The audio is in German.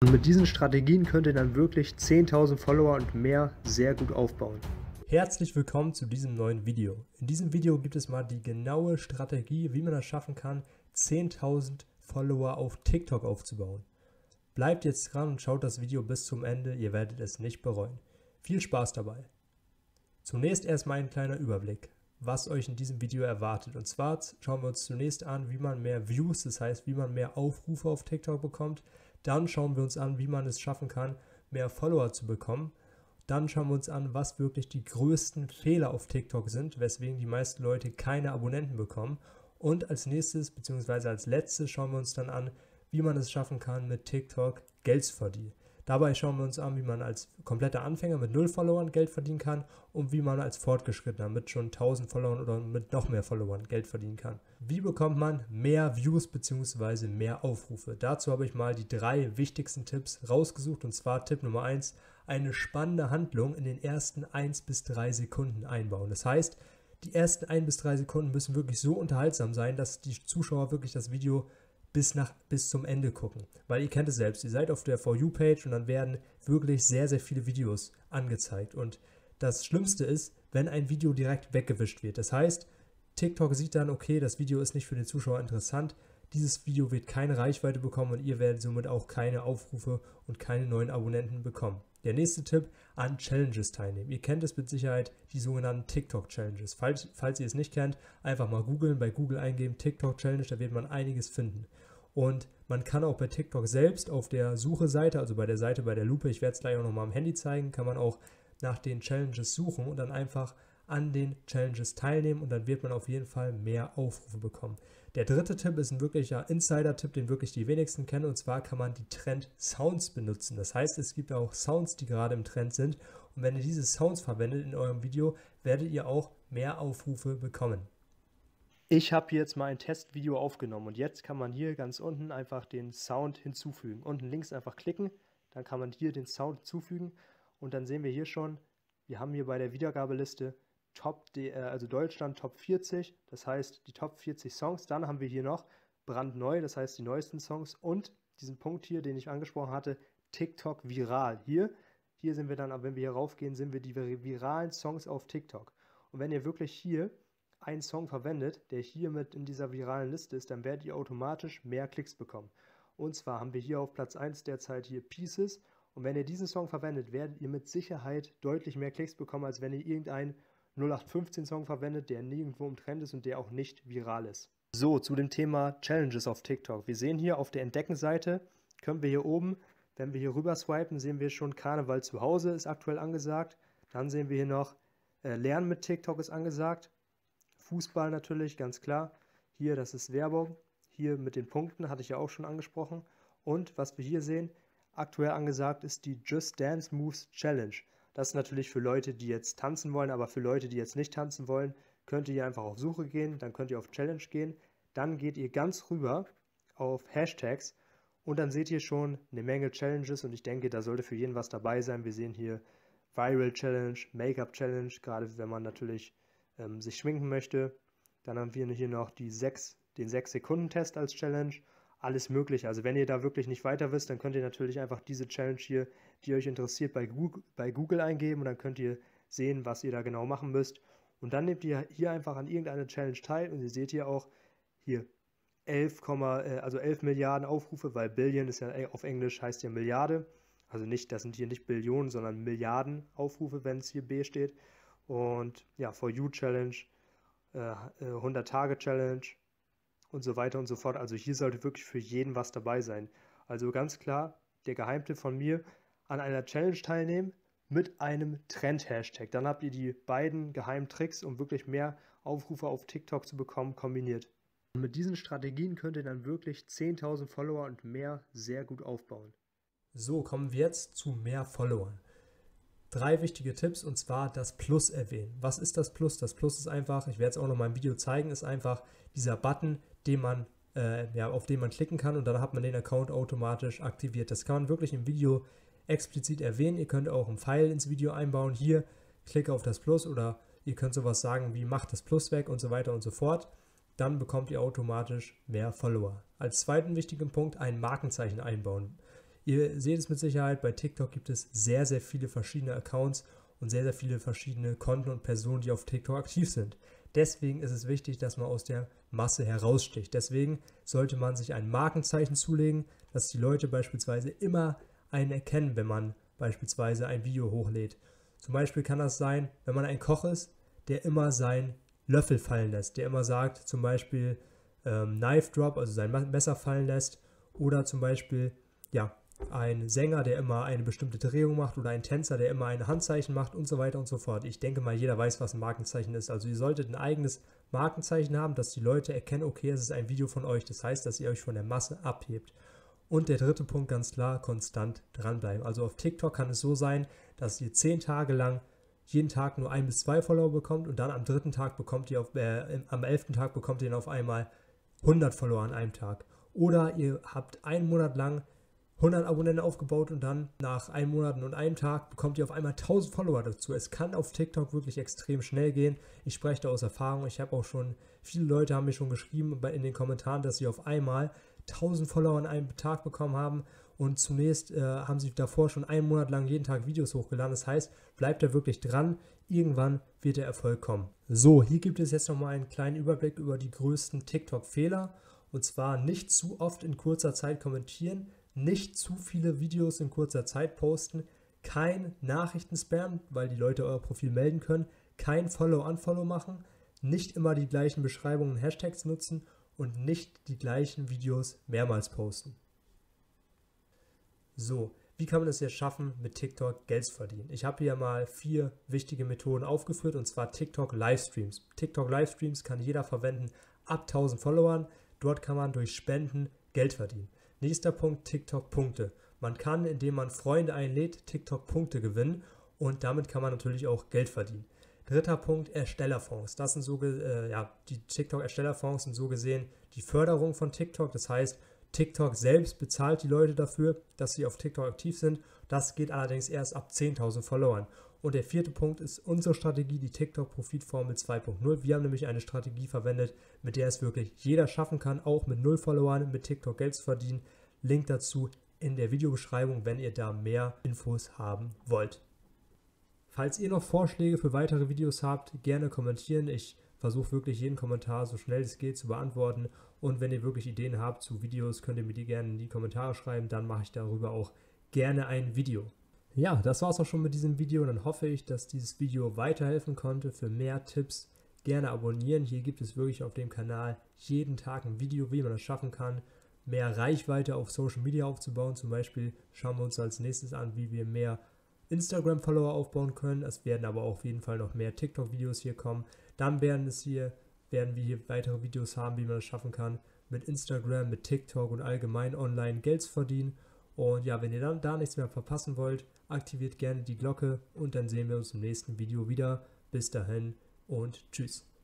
Und mit diesen Strategien könnt ihr dann wirklich 10.000 Follower und mehr sehr gut aufbauen. Herzlich willkommen zu diesem neuen Video. In diesem Video gibt es mal die genaue Strategie, wie man es schaffen kann, 10.000 Follower auf TikTok aufzubauen. Bleibt jetzt dran und schaut das Video bis zum Ende, ihr werdet es nicht bereuen. Viel Spaß dabei! Zunächst erstmal ein kleiner Überblick, was euch in diesem Video erwartet. Und zwar schauen wir uns zunächst an, wie man mehr Views, das heißt, wie man mehr Aufrufe auf TikTok bekommt. Dann schauen wir uns an, wie man es schaffen kann, mehr Follower zu bekommen. Dann schauen wir uns an, was wirklich die größten Fehler auf TikTok sind, weswegen die meisten Leute keine Abonnenten bekommen. Und als nächstes bzw. als letztes schauen wir uns dann an, wie man es schaffen kann, mit TikTok Geld zu verdienen. Dabei schauen wir uns an, wie man als kompletter Anfänger mit 0 Followern Geld verdienen kann und wie man als Fortgeschrittener mit schon 1000 Followern oder mit noch mehr Followern Geld verdienen kann. Wie bekommt man mehr Views bzw. mehr Aufrufe? Dazu habe ich mal die 3 wichtigsten Tipps rausgesucht, und zwar Tipp Nummer 1, eine spannende Handlung in den ersten 1 bis 3 Sekunden einbauen. Das heißt, die ersten 1 bis 3 Sekunden müssen wirklich so unterhaltsam sein, dass die Zuschauer wirklich das Video bis zum Ende gucken. Weil ihr kennt es selbst, ihr seid auf der For You-Page und dann werden wirklich sehr, sehr viele Videos angezeigt. Und das Schlimmste ist, wenn ein Video direkt weggewischt wird. Das heißt, TikTok sieht dann, okay, das Video ist nicht für den Zuschauer interessant, dieses Video wird keine Reichweite bekommen und ihr werdet somit auch keine Aufrufe und keine neuen Abonnenten bekommen. Der nächste Tipp, an Challenges teilnehmen. Ihr kennt es mit Sicherheit, die sogenannten TikTok-Challenges. Falls ihr es nicht kennt, einfach mal googeln, bei Google eingeben TikTok-Challenge, da wird man einiges finden. Und man kann auch bei TikTok selbst auf der Suche-Seite, also bei der Seite bei der Lupe, ich werde es gleich auch nochmal am Handy zeigen, kann man auch nach den Challenges suchen und dann einfach an den Challenges teilnehmen und dann wird man auf jeden Fall mehr Aufrufe bekommen. Der dritte Tipp ist ein wirklicher Insider-Tipp, den wirklich die wenigsten kennen, und zwar kann man die Trend-Sounds benutzen. Das heißt, es gibt auch Sounds, die gerade im Trend sind, und wenn ihr diese Sounds verwendet in eurem Video, werdet ihr auch mehr Aufrufe bekommen. Ich habe jetzt mal ein Testvideo aufgenommen und jetzt kann man hier ganz unten einfach den Sound hinzufügen. Unten links einfach klicken, dann kann man hier den Sound hinzufügen und dann sehen wir hier schon, wir haben hier bei der Wiedergabeliste also Deutschland Top 40, das heißt die Top 40 Songs. Dann haben wir hier noch brandneu, das heißt die neuesten Songs, und diesen Punkt hier, den ich angesprochen hatte, TikTok viral. Hier sind wir dann, aber wenn wir hier raufgehen, sind wir die viralen Songs auf TikTok. Und wenn ihr wirklich hier einen Song verwendet, der hier mit in dieser viralen Liste ist, dann werdet ihr automatisch mehr Klicks bekommen. Und zwar haben wir hier auf Platz 1 derzeit hier Pieces. Und wenn ihr diesen Song verwendet, werdet ihr mit Sicherheit deutlich mehr Klicks bekommen, als wenn ihr irgendeinen 0815-Song verwendet, der nirgendwo im Trend ist und der auch nicht viral ist. So, zu dem Thema Challenges auf TikTok. Wir sehen hier auf der Entdecken-Seite, können wir hier oben, wenn wir hier rüber swipen, sehen wir schon Karneval zu Hause ist aktuell angesagt. Dann sehen wir hier noch Lernen mit TikTok ist angesagt. Fußball natürlich, ganz klar. Hier, das ist Werbung. Hier mit den Punkten, hatte ich ja auch schon angesprochen. Und was wir hier sehen, aktuell angesagt ist die Just Dance Moves Challenge. Das ist natürlich für Leute, die jetzt tanzen wollen, aber für Leute, die jetzt nicht tanzen wollen, könnt ihr hier einfach auf Suche gehen, dann könnt ihr auf Challenge gehen, dann geht ihr ganz rüber auf Hashtags und dann seht ihr schon eine Menge Challenges und ich denke, da sollte für jeden was dabei sein. Wir sehen hier Viral Challenge, Make-up Challenge, gerade wenn man natürlich sich schminken möchte. Dann haben wir hier noch den 6-Sekunden-Test als Challenge. Alles mögliche. Also wenn ihr da wirklich nicht weiter wisst, dann könnt ihr natürlich einfach diese Challenge hier, die euch interessiert, bei Google eingeben und dann könnt ihr sehen, was ihr da genau machen müsst. Und dann nehmt ihr hier einfach an irgendeiner Challenge teil und ihr seht hier auch hier 11 Milliarden Aufrufe, weil Billion ist ja auf Englisch, heißt ja Milliarde. Also nicht, das sind hier nicht Billionen, sondern Milliarden Aufrufe, wenn es hier B steht. Und ja, For You Challenge, 100-Tage-Challenge und so weiter und so fort. Also hier sollte wirklich für jeden was dabei sein. Also ganz klar, der Geheimtipp von mir, an einer Challenge teilnehmen mit einem Trend-Hashtag. Dann habt ihr die beiden geheimen Tricks, um wirklich mehr Aufrufe auf TikTok zu bekommen, kombiniert. Und mit diesen Strategien könnt ihr dann wirklich 10.000 Follower und mehr sehr gut aufbauen. So, kommen wir jetzt zu mehr Followern. 3 wichtige Tipps, und zwar das Plus erwähnen. Was ist das Plus? Das Plus ist einfach, ich werde es auch noch mal im Video zeigen, ist einfach dieser Button, auf den man klicken kann und dann hat man den Account automatisch aktiviert. Das kann man wirklich im Video explizit erwähnen. Ihr könnt auch einen Pfeil ins Video einbauen. Hier, klicke auf das Plus, oder ihr könnt sowas sagen wie macht das Plus weg und so weiter und so fort. Dann bekommt ihr automatisch mehr Follower. Als zweiten wichtigen Punkt ein Markenzeichen einbauen. Ihr seht es mit Sicherheit, bei TikTok gibt es sehr, sehr viele verschiedene Accounts und sehr, sehr viele verschiedene Konten und Personen, die auf TikTok aktiv sind. Deswegen ist es wichtig, dass man aus der Masse heraussticht. Deswegen sollte man sich ein Markenzeichen zulegen, dass die Leute beispielsweise immer einen erkennen, wenn man beispielsweise ein Video hochlädt. Zum Beispiel kann das sein, wenn man ein Koch ist, der immer seinen Löffel fallen lässt, der immer sagt, zum Beispiel Knife Drop, also sein Messer fallen lässt, oder zum Beispiel ja, ein Sänger, der immer eine bestimmte Drehung macht, oder ein Tänzer, der immer ein Handzeichen macht und so weiter und so fort. Ich denke mal, jeder weiß, was ein Markenzeichen ist. Also ihr solltet ein eigenes Markenzeichen haben, dass die Leute erkennen, okay, es ist ein Video von euch. Das heißt, dass ihr euch von der Masse abhebt. Und der dritte Punkt, ganz klar, konstant dranbleiben. Also auf TikTok kann es so sein, dass ihr 10 Tage lang jeden Tag nur 1 bis 2 Follower bekommt und dann am 3. Tag bekommt ihr am 11. Tag bekommt ihr dann auf einmal 100 Follower an einem Tag. Oder ihr habt einen Monat lang 100 Abonnenten aufgebaut und dann nach 1 Monat und einem Tag bekommt ihr auf einmal 1000 Follower dazu. Es kann auf TikTok wirklich extrem schnell gehen. Ich spreche da aus Erfahrung. Ich habe auch schon, viele Leute haben mir schon geschrieben in den Kommentaren, dass sie auf einmal 1000 Follower an einem Tag bekommen haben und zunächst haben sie davor schon einen Monat lang jeden Tag Videos hochgeladen. Das heißt, bleibt da wirklich dran. Irgendwann wird der Erfolg kommen. So, hier gibt es jetzt nochmal einen kleinen Überblick über die größten TikTok-Fehler. Und zwar nicht zu oft in kurzer Zeit kommentieren, nicht zu viele Videos in kurzer Zeit posten, kein Nachrichten-Spam, weil die Leute euer Profil melden können, kein Follow-Unfollow machen, nicht immer die gleichen Beschreibungen und Hashtags nutzen und nicht die gleichen Videos mehrmals posten. So, wie kann man es jetzt schaffen, mit TikTok Geld zu verdienen? Ich habe hier mal 4 wichtige Methoden aufgeführt, und zwar TikTok Livestreams. TikTok Livestreams kann jeder verwenden ab 1000 Followern. Dort kann man durch Spenden Geld verdienen. Nächster Punkt, TikTok-Punkte. Man kann, indem man Freunde einlädt, TikTok-Punkte gewinnen und damit kann man natürlich auch Geld verdienen. Dritter Punkt, Erstellerfonds. Das sind die TikTok-Erstellerfonds sind so gesehen die Förderung von TikTok. Das heißt, TikTok selbst bezahlt die Leute dafür, dass sie auf TikTok aktiv sind. Das geht allerdings erst ab 10.000 Followern. Und der 4. Punkt ist unsere Strategie, die TikTok-Profitformel 2.0. Wir haben nämlich eine Strategie verwendet, mit der es wirklich jeder schaffen kann, auch mit 0 Followern mit TikTok Geld zu verdienen. Link dazu in der Videobeschreibung, wenn ihr da mehr Infos haben wollt. Falls ihr noch Vorschläge für weitere Videos habt, gerne kommentieren. Ich versuche wirklich jeden Kommentar so schnell es geht zu beantworten. Und wenn ihr wirklich Ideen habt zu Videos, könnt ihr mir die gerne in die Kommentare schreiben. Dann mache ich darüber auch gerne ein Video. Ja, das war es auch schon mit diesem Video. Dann hoffe ich, dass dieses Video weiterhelfen konnte. Für mehr Tipps gerne abonnieren. Hier gibt es wirklich auf dem Kanal jeden Tag ein Video, wie man das schaffen kann, mehr Reichweite auf Social Media aufzubauen. Zum Beispiel schauen wir uns als nächstes an, wie wir mehr Instagram-Follower aufbauen können. Es werden aber auch auf jeden Fall noch mehr TikTok-Videos hier kommen. Dann werden wir hier weitere Videos haben, wie man das schaffen kann, mit Instagram, mit TikTok und allgemein online Geld zu verdienen. Und ja, wenn ihr dann da nichts mehr verpassen wollt, aktiviert gerne die Glocke und dann sehen wir uns im nächsten Video wieder. Bis dahin und tschüss.